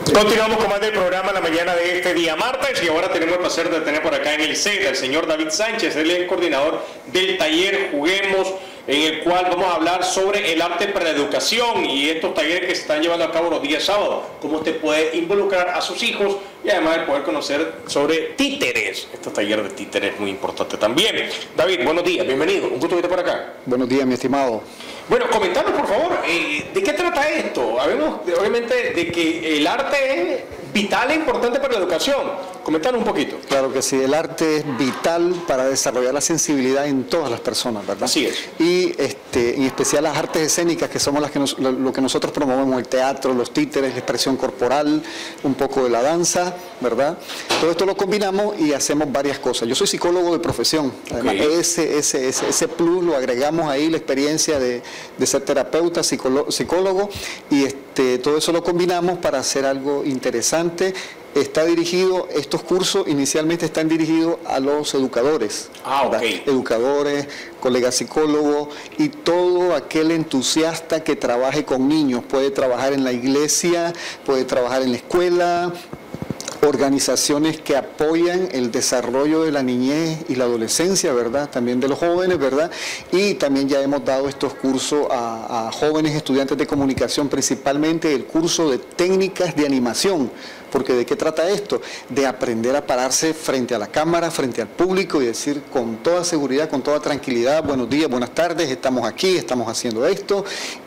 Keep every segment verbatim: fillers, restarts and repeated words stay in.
Continuamos con más del programa la mañana de este día martes y ahora tenemos el placer de tener por acá en el set al señor David Sánchez. Él es coordinador del taller Juguemos, en el cual vamos a hablar sobre el arte para la educación y estos talleres que se están llevando a cabo los días sábados, cómo usted puede involucrar a sus hijos y además de poder conocer sobre títeres. Estos talleres de títeres es muy importante también. David, buenos días, bienvenido, un gusto verte por acá. Buenos días, mi estimado. Bueno, comentanos por favor, eh, ¿de qué trata esto? Habemos obviamente de que el arte es vital e importante para la educación. Comentanos un poquito. Claro que sí, el arte es vital para desarrollar la sensibilidad en todas las personas, ¿verdad? Así es. Y este, en especial las artes escénicas, que somos las que nos, lo, lo que nosotros promovemos, el teatro, los títeres, la expresión corporal, un poco de la danza, ¿verdad? Todo esto lo combinamos y hacemos varias cosas. Yo soy psicólogo de profesión, además okay. ese, ese, ese, ese plus lo agregamos ahí, la experiencia de, de ser terapeuta, psicólogo, psicólogo y este, todo eso lo combinamos para hacer algo interesante. Está dirigido, estos cursos inicialmente están dirigidos a los educadores, ah, okay. educadores, colegas psicólogos y todo aquel entusiasta que trabaje con niños. Puede trabajar en la iglesia, puede trabajar en la escuela, organizaciones que apoyan el desarrollo de la niñez y la adolescencia, ¿verdad? También de los jóvenes, ¿verdad? Y también ya hemos dado estos cursos a, a jóvenes estudiantes de comunicación, principalmente el curso de técnicas de animación. Porque ¿de qué trata esto? De aprender a pararse frente a la cámara, frente al público y decir con toda seguridad, con toda tranquilidad, buenos días, buenas tardes, estamos aquí, estamos haciendo esto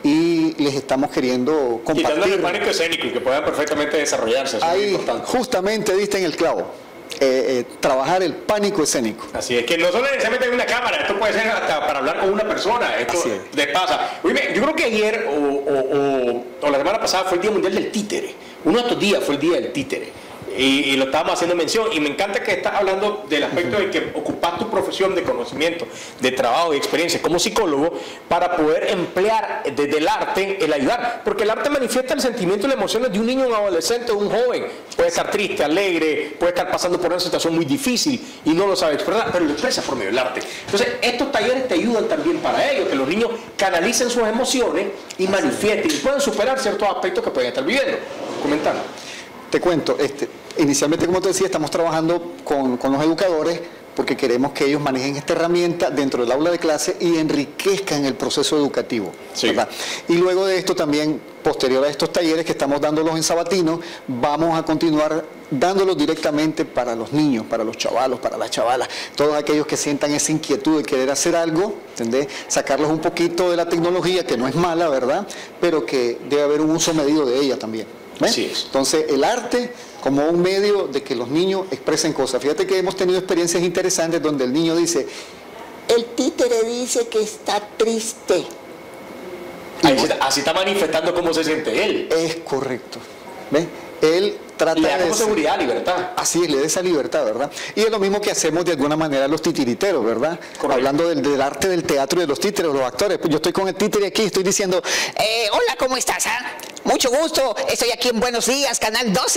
y les estamos queriendo compartir. Quitando el pánico escénico y que puedan perfectamente desarrollarse, eso ahí, es importante. Justamente diste en el clavo. Eh, eh, trabajar el pánico escénico. Así es, que no solo necesariamente hay una cámara, esto puede ser hasta para hablar con una persona, esto les pasa. Oye, yo creo que ayer o, o, o, o la semana pasada fue el Día Mundial del Títere. Uno de estos días fue el Día del Títere. Y, y lo estábamos haciendo mención, y me encanta que estás hablando del aspecto de que ocupas tu profesión de conocimiento, de trabajo y experiencia como psicólogo para poder emplear desde el arte el ayudar, porque el arte manifiesta el sentimiento y las emociones de un niño, un adolescente o un joven. Puede estar triste, alegre, puede estar pasando por una situación muy difícil y no lo sabe expresar, pero lo expresa por medio del arte. Entonces estos talleres te ayudan también para ello, que los niños canalicen sus emociones y manifiesten y puedan superar ciertos aspectos que pueden estar viviendo. Comentando. Te cuento, este, inicialmente, como te decía, estamos trabajando con, con los educadores porque queremos que ellos manejen esta herramienta dentro del aula de clase y enriquezcan el proceso educativo. Sí. ¿Verdad? Y luego de esto también, posterior a estos talleres que estamos dándolos en Sabatino, vamos a continuar dándolos directamente para los niños, para los chavalos, para las chavalas, todos aquellos que sientan esa inquietud de querer hacer algo, ¿entendés? Sacarlos un poquito de la tecnología, que no es mala, ¿verdad? Pero que debe haber un uso medido de ella también. Así es. Entonces, el arte como un medio de que los niños expresen cosas. Fíjate que hemos tenido experiencias interesantes donde el niño dice, el títere dice que está triste. Ahí está, así está manifestando cómo se siente él. Es correcto. ¿Ves? Él trata le da de... como seguridad, libertad. Así es, le da esa libertad, ¿verdad? Y es lo mismo que hacemos de alguna manera los titiriteros, ¿verdad? Correcto. Hablando del, del arte del teatro y de los títeres, los actores. Pues yo estoy con el títere aquí, estoy diciendo, eh, hola, ¿cómo estás? Ah? Mucho gusto, estoy aquí en Buenos Días, Canal doce.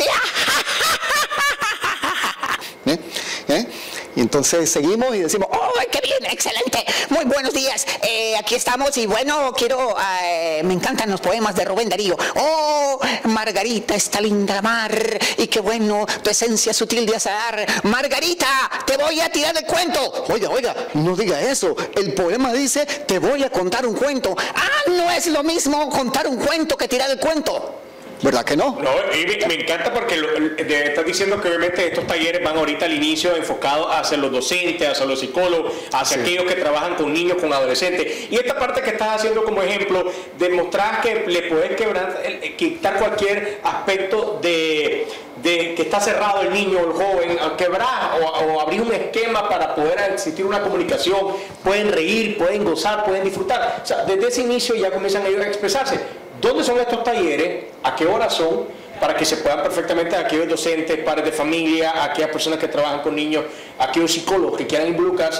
¿Eh? ¿Eh? Y entonces seguimos y decimos, ¡oh, qué bien, excelente! Muy buenos días, eh, aquí estamos y bueno, quiero, eh, me encantan los poemas de Rubén Darío. ¡Oh, Margarita, esta linda mar! Y qué bueno, tu esencia sutil de azahar. Margarita, te voy a tirar el cuento. Oiga, oiga, no diga eso. El poema dice, te voy a contar un cuento. ¡Ah, no es lo mismo contar un cuento que tirar el cuento! ¿Verdad que no? No, y me, me encanta porque lo, de, estás diciendo que obviamente estos talleres van ahorita al inicio enfocados hacia los docentes, hacia los psicólogos, hacia sí. aquellos que trabajan con niños, con adolescentes. Y esta parte que estás haciendo como ejemplo, demostrar que le puedes quebrar, quitar cualquier aspecto de, de que está cerrado el niño o el joven, quebrar o, o abrir un esquema para poder existir una comunicación. Pueden reír, pueden gozar, pueden disfrutar. O sea, desde ese inicio ya comienzan ellos a expresarse. ¿Dónde son estos talleres? ¿A qué horas son? Para que se puedan perfectamente aquellos docentes, padres de familia, aquellas personas que trabajan con niños, aquellos psicólogos que quieran involucrarse,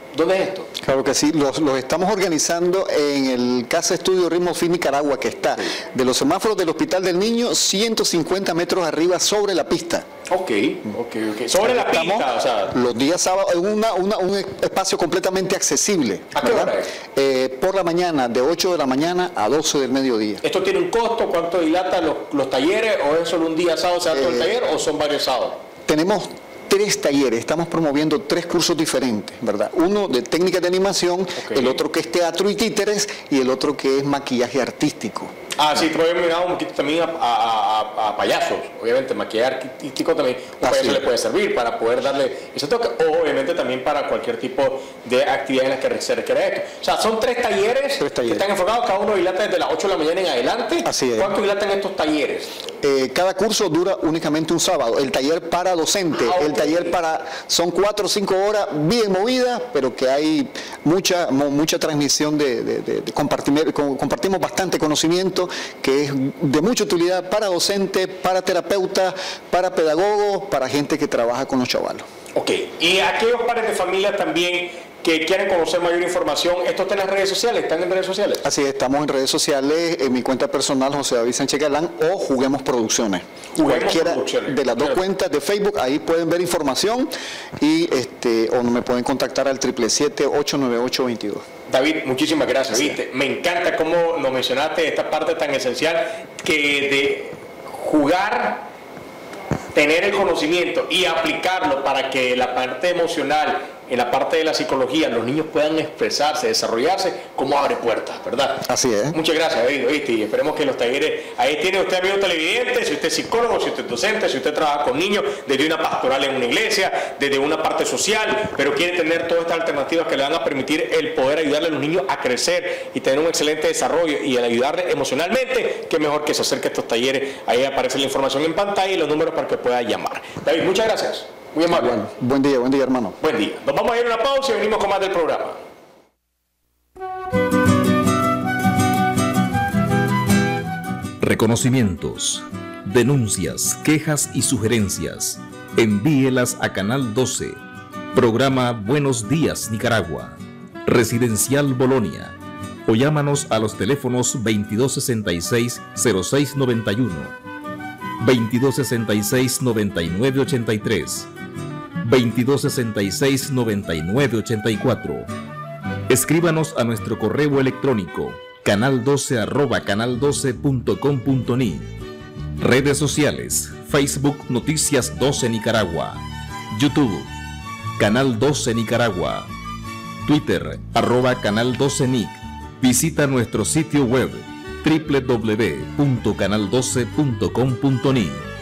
¿Dónde es esto? Claro que sí, los, los estamos organizando en el Casa Estudio Ritmo Fin Nicaragua, que está de los semáforos del Hospital del Niño, ciento cincuenta metros arriba sobre la pista. Ok, ok, ok. Sobre la Estamos pista, o sea. los días sábados, en una, una, un espacio completamente accesible. ¿A qué hora es? Eh, por la mañana, de ocho de la mañana a doce del mediodía. ¿Esto tiene un costo? ¿Cuánto dilata los, los talleres? ¿O es solo un día sábado se da todo el Eh, taller? ¿O son varios sábados? Tenemos tres talleres, estamos promoviendo tres cursos diferentes, ¿verdad? Uno de técnicas de animación, Okay. el otro que es teatro y títeres y el otro que es maquillaje artístico. Ah, sí, pero he mirado un poquito también a, a, a, a payasos, obviamente, maquillaje artístico también, un Así payaso es. le puede servir para poder darle ese toque, o obviamente también para cualquier tipo de actividad en la que se requiere esto. O sea, son tres talleres, Tres talleres. que están enfocados, cada uno dilata desde las ocho de la mañana en adelante. Así es. ¿Cuánto dilatan estos talleres? Eh, cada curso dura únicamente un sábado. El taller para docente, Ah, el ok. taller para, son cuatro o cinco horas bien movidas, pero que hay mucha mo- mucha transmisión de, de- de- de compartir, com- compartimos bastante conocimiento que es de mucha utilidad para docentes, para terapeutas, para pedagogos, para gente que trabaja con los chavalos. Ok, y aquellos padres de familia también que quieren conocer mayor información, ¿esto está en las redes sociales? ¿Están en redes sociales? Así es, estamos en redes sociales, en mi cuenta personal José David Sánchez Galán o Juguemos Producciones. Juguemos Cualquiera Producciones, de las dos claro. cuentas de Facebook, ahí pueden ver información y este o me pueden contactar al siete siete siete, ocho nueve ocho, dos dos. David, muchísimas gracias, ¿viste? Me encanta cómo nos mencionaste esta parte tan esencial que de jugar, tener el conocimiento y aplicarlo para que la parte emocional, en la parte de la psicología, los niños puedan expresarse, desarrollarse, como abre puertas, ¿verdad? Así es. Muchas gracias, David, ¿viste? Y esperemos que los talleres, ahí tiene usted, amigo televidente, si usted es psicólogo, si usted es docente, si usted trabaja con niños, desde una pastoral en una iglesia, desde una parte social, pero quiere tener todas estas alternativas que le van a permitir el poder ayudarle a los niños a crecer y tener un excelente desarrollo y el ayudarle emocionalmente, qué mejor que se acerque a estos talleres. Ahí aparece la información en pantalla y los números para que pueda llamar. David, muchas gracias. Muy amable. Bueno, buen día, buen día, hermano. Buen día. Nos vamos a ir a una pausa y venimos con más del programa. Reconocimientos, denuncias, quejas y sugerencias. Envíelas a Canal doce. Programa Buenos Días Nicaragua. Residencial Bolonia. O llámanos a los teléfonos veintidós sesenta y seis, cero seis noventa y uno, veintidós sesenta y seis, noventa y nueve ochenta y tres, veintidós sesenta y seis, noventa y nueve ochenta y cuatro. Escríbanos a nuestro correo electrónico canal doce arroba canal doce punto com punto ni. Redes sociales: Facebook Noticias doce Nicaragua, YouTube Canal doce Nicaragua, Twitter arroba Canal doce Nic. Visita nuestro sitio web doble u doble u doble u punto canal doce punto com punto ni.